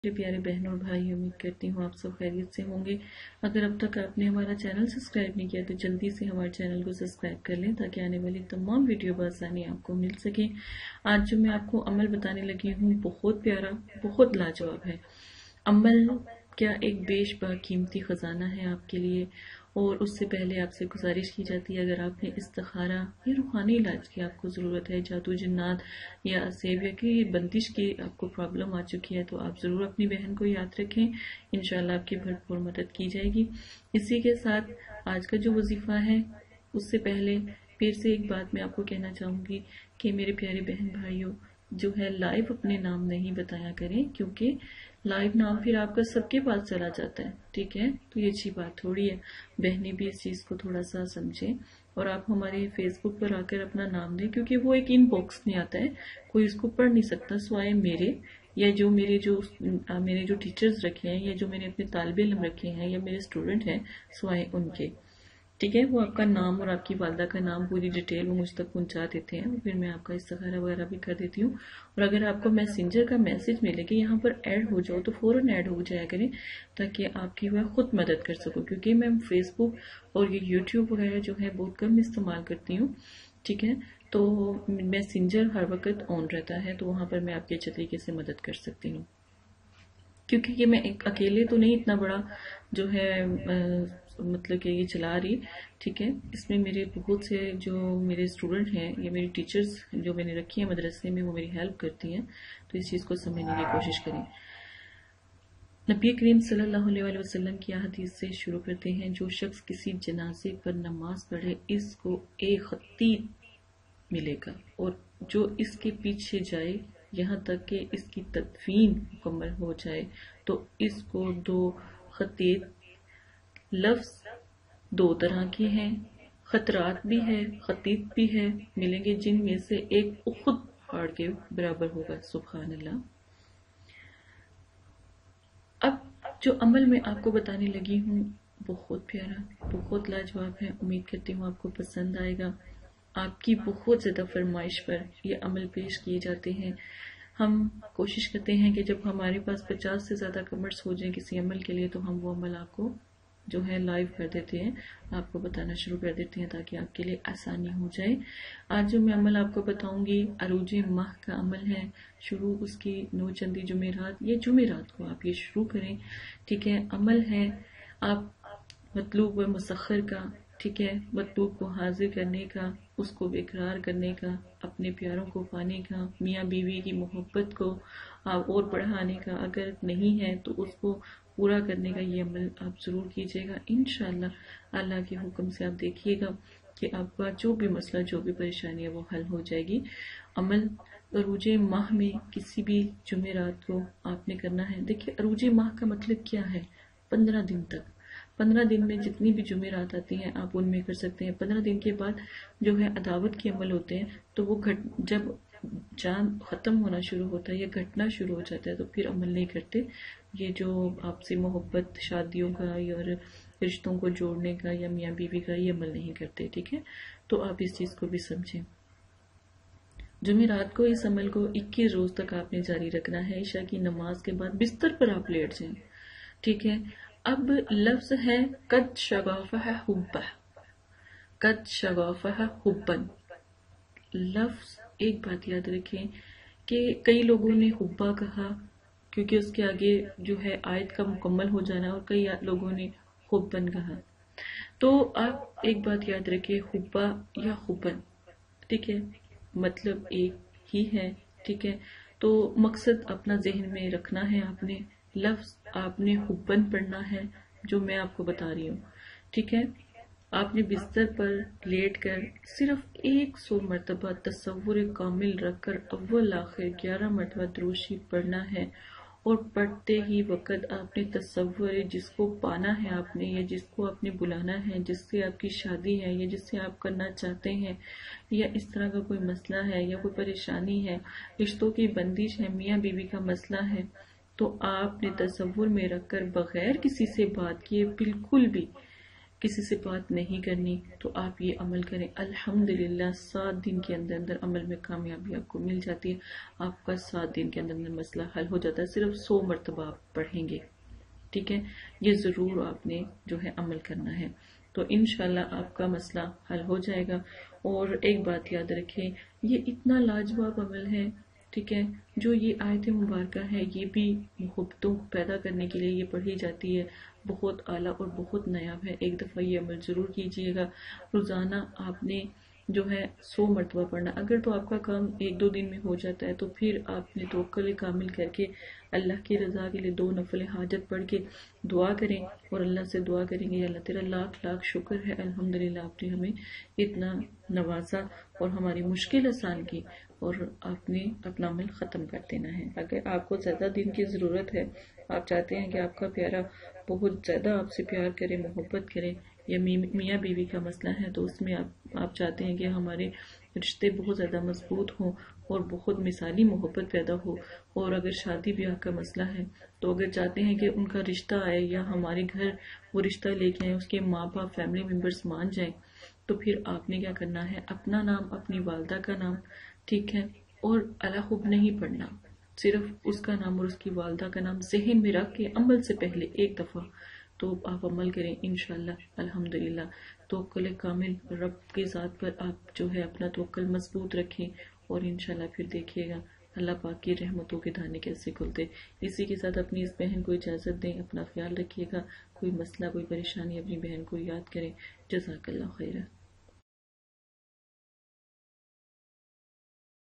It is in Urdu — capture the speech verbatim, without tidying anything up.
میرے پیارے بہن اور بھائی، امید کرتی ہوں آپ سب خیریت سے ہوں گے۔ اگر اب تک آپ نے ہمارا چینل سبسکرائب نہیں کیا تو جلدی سے ہمارے چینل کو سبسکرائب کر لیں تاکہ آنے والی تمام ویڈیو بآسانی آپ کو مل سکیں۔ آج جو میں آپ کو عمل بتانے لگی ہوں بہت پیارا، بہت لاجواب ہے۔ عمل کیا ایک بیش باقیمتی خزانہ ہے آپ کے لیے، اور اس سے پہلے آپ سے گزارش کی جاتی ہے، اگر آپ نے استخارہ یا روحانی علاج کی آپ کو ضرورت ہے، جادو جنات یا سیب یا کی بندش کی آپ کو پرابلم آ چکی ہے، تو آپ ضرور اپنی بہن کو یاد رکھیں، انشاءاللہ آپ کی بھرپور مدد کی جائے گی۔ اسی کے ساتھ آج کا جو وظیفہ ہے، اس سے پہلے پھر سے ایک بات میں آپ کو کہنا چاہوں گی کہ میرے پیارے بہن بھائیوں جو ہے لائیو اپنے نام نہیں بتایا کریں، کیونکہ لائیو نام پھر آپ کا سب کے پاس چلا جاتا ہے، ٹھیک ہے؟ تو یہ اچھی بات تھوڑی ہے، بہنیں بھی اس چیز کو تھوڑا سا سمجھیں، اور آپ ہمارے فیس بک پر آ کر اپنا نام دیں، کیونکہ وہ ایک ان باکس میں آتا ہے، کوئی اس کو پڑھ نہیں سکتا سوائے میرے یا جو میرے جو میرے جو ٹیچرز رکھے ہیں یا جو میرے اپنے طالب علم رکھے ہیں یا میرے اسٹوڈنٹ ہیں، سوائے ان کے، ٹھیک ہے؟ وہ آپ کا نام اور آپ کی والدہ کا نام پوری ڈیٹیل وہ مجھ تک پہنچا دیتے ہیں، پھر میں آپ کا استخارہ وغیرہ بھی کر دیتی ہوں۔ اور اگر آپ کو میسنجر کا میسج ملے کہ یہاں پر ایڈ ہو جاؤ تو فوراً ایڈ ہو جایا کریں، تاکہ آپ کی وہ خود مدد کر سکوں، کیونکہ میں فیس بک اور یہ یوٹیوب وغیرہ جو ہے بہت کم استعمال کرتی ہوں، ٹھیک ہے؟ تو میسنجر ہر وقت آن رہتا ہے، تو وہاں پر میں آپ کی اچھے طریقے سے مدد کر سکتی ہوں، کیونکہ یہ میں ایک اکیلے تو نہیں اتنا بڑا جو ہے مطلب کہ یہ چلا رہی، ٹھیک ہے؟ اس میں میرے بہت سے جو میرے اسٹوڈنٹ ہیں یا میری ٹیچرز جو میں نے رکھی ہیں مدرسے میں، وہ میری ہیلپ کرتی ہیں، تو اس چیز کو سمجھنے کی کوشش کریں۔ نبی کریم صلی اللہ علیہ وسلم کی حدیث سے شروع کرتے ہیں، جو شخص کسی جنازے پر نماز پڑھے اس کو ایک خطیب ملے گا، اور جو اس کے پیچھے جائے یہاں تک کہ اس کی تدفین مکمل ہو جائے تو اس کو دو خطیب، لفظ دو طرح کے ہیں، خطرات بھی ہے، خطیب بھی ہے، ملیں گے، جن میں سے ایک احد پہاڑ کے برابر ہوگا۔ سبحان اللہ۔ اب جو عمل میں آپ کو بتانے لگی ہوں بہت پیارا، بہت لاجواب ہے، امید کرتی ہوں آپ کو پسند آئے گا۔ آپ کی بہت زیادہ فرمائش پر یہ عمل پیش کیے جاتے ہیں۔ ہم کوشش کرتے ہیں کہ جب ہمارے پاس پچاس سے زیادہ کمنٹس ہو جائیں کسی عمل کے لیے تو ہم وہ عمل آپ کو جو ہے لائیو کر دیتے ہیں، آپ کو بتانا شروع کر دیتے ہیں تاکہ آپ کے لیے آسانی ہو جائے۔ آج جو میں عمل آپ کو بتاؤں گی عروج ماہ کا عمل ہے، شروع اس کی نو چندی جمعرات یا جمعرات کو آپ یہ شروع کریں، ٹھیک ہے؟ عمل ہے آپ مطلوب و مسخر کا، ٹھیک ہے؟ مطلوب کو حاضر کرنے کا، اس کو بیقرار کرنے کا، اپنے پیاروں کو پانے کا، میاں بیوی کی محبت کو آپ اور بڑھانے کا، اگر نہیں ہے تو اس کو پورا کرنے کا یہ عمل آپ ضرور کیجیے گا۔ انشاءاللہ اللہ کے حکم سے آپ دیکھیے گا کہ آپ کا جو بھی مسئلہ، جو بھی پریشانی ہے وہ حل ہو جائے گی۔ عمل عروج ماہ میں کسی بھی جمعرات کو آپ نے کرنا ہے۔ دیکھیے عروج ماہ کا مطلب کیا ہے؟ پندرہ دن تک، پندرہ دن میں جتنی بھی جمعرات آتی ہیں آپ ان میں کر سکتے ہیں۔ پندرہ دن کے بعد جو ہے عداوت کے عمل ہوتے ہیں، تو وہ گھٹ جب جان ختم ہونا شروع ہوتا ہے یا گھٹنا شروع ہو جاتا ہے تو پھر عمل نہیں کرتے۔ یہ جو آپ سے محبت، شادیوں کا یا رشتوں کو جوڑنے کا یا میاں بیوی کا یہ عمل نہیں کرتے، ٹھیک ہے؟ تو آپ اس چیز کو بھی سمجھیں۔ جمعرات کو اس عمل کو اکیس روز تک آپ نے جاری رکھنا ہے، عشاء کی نماز کے بعد بستر پر آپ لیٹ جائیں، ٹھیک ہے؟ اب لفظ ہے قد شغافہ حبہ، قد شغافہ حبن۔ لفظ ایک بات یاد رکھیں کہ کئی لوگوں نے حبہ کہا کیونکہ اس کے آگے جو ہے آیت کا مکمل ہو جانا، اور کئی لوگوں نے حبن کہا، تو آپ ایک بات یاد رکھیں حبہ یا حبن، ٹھیک ہے؟ مطلب ایک ہی ہے، ٹھیک ہے؟ تو مقصد اپنا ذہن میں رکھنا ہے، آپ نے لفظ آپ نے حبن پڑھنا ہے جو میں آپ کو بتا رہی ہوں، ٹھیک ہے؟ آپ نے بستر پر لیٹ کر صرف ایک سو مرتبہ تصور کامل رکھ کر اول آخر گیارہ مرتبہ درود شریف پڑھنا ہے، اور پڑھتے ہی وقت آپ نے تصور جس کو پانا ہے آپ نے یا جس کو آپ نے بلانا ہے، جس سے آپ کی شادی ہے یا جس سے آپ کرنا چاہتے ہیں یا اس طرح کا کوئی مسئلہ ہے یا کوئی پریشانی ہے، رشتوں کی بندش ہے، میاں بیوی کا مسئلہ ہے، تو آپ نے تصور میں رکھ کر بغیر کسی سے بات کیے بالکل بھی کسی سے بات نہیں کرنی تو آپ یہ عمل کریں، الحمدللہ سات دن کے اندر اندر عمل میں کامیابی آپ کو مل جاتی ہے، آپ کا سات دن کے اندر اندر مسئلہ حل ہو جاتا ہے، صرف سو مرتبہ آپ پڑھیں گے، ٹھیک ہے؟ یہ ضرور آپ نے جو ہے عمل کرنا ہے، تو انشاءاللہ آپ کا مسئلہ حل ہو جائے گا۔ اور ایک بات یاد رکھیں، یہ اتنا لاجواب عمل ہے، ٹھیک ہے، جو یہ آیت مبارکہ ہے یہ بھی محبتوں پیدا کرنے کے لیے یہ پڑھی جاتی ہے، بہت اعلیٰ اور بہت نایاب ہے۔ ایک دفعہ یہ عمل ضرور کیجئے گا، روزانہ آپ نے جو ہے سو مرتبہ پڑھنا، اگر تو آپ کا کام ایک دو دن میں ہو جاتا ہے تو پھر آپ نے توکل کامل کر کے اللہ کی رضا کے لیے دو نفل حاجت پڑھ کے دعا کریں، اور اللہ سے دعا کریں گے اللہ تیرا لاکھ لاکھ شکر ہے، الحمدللہ آپ نے ہمیں اتنا نوازا اور ہماری مشکل آسان کی، اور آپ نے اپنا عمل ختم کر دینا ہے۔ اگر آپ کو زیادہ دن کی ضرورت ہے، آپ چاہتے ہیں کہ آپ کا پیارا بہت زیادہ آپ سے پیار کرے، محبت کرے، یا میاں بیوی کا مسئلہ ہے تو اس میں آپ آپ چاہتے ہیں کہ ہمارے رشتے بہت زیادہ مضبوط ہوں اور بہت مثالی محبت پیدا ہو، اور اگر شادی بیاہ کا مسئلہ ہے تو اگر چاہتے ہیں کہ ان کا رشتہ آئے یا ہمارے گھر وہ رشتہ لے کے آئے، اس کے ماں باپ فیملی ممبرز مان جائیں، تو پھر آپ نے کیا کرنا ہے، اپنا نام، اپنی والدہ کا نام، ٹھیک ہے، اور الہب نہیں پڑھنا، صرف اس کا نام اور اس کی والدہ کا نام ذہن میں رکھ کے عمل سے پہلے ایک دفعہ تو آپ عمل کریں انشاءاللہ الحمدللہ۔ توکل کامل رب کے ذات پر آپ جو ہے اپنا توکل مضبوط رکھیں، اور انشاءاللہ پھر دیکھیے گا اللہ پاک کی رحمتوں کے دھانے کیسے کھلتے۔ اسی کے ساتھ اپنی اس بہن کو اجازت دیں، اپنا خیال رکھیے گا، کوئی مسئلہ کوئی پریشانی اپنی بہن کو یاد کریں۔ جزاک اللہ خیرہ۔